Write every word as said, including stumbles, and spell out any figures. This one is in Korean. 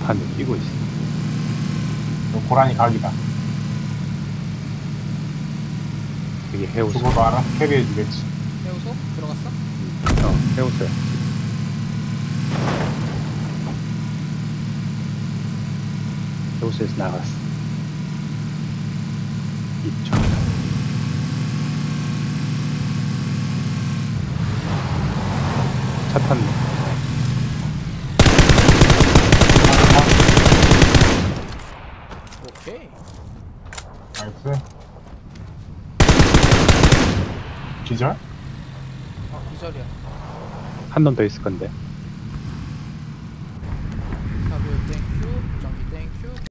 간판에 끼고 있어. 너 고라니 각이다. 여기 해우소. 죽어도 알아서 캐리해주겠지. 해우소? 들어갔어? 어, 해우소야. 해우소에서 나갔어. 이쪽. 차 탔네. 오케이. 나이스. 기절? 아, 기절이야. 한 놈 더 있을 건데.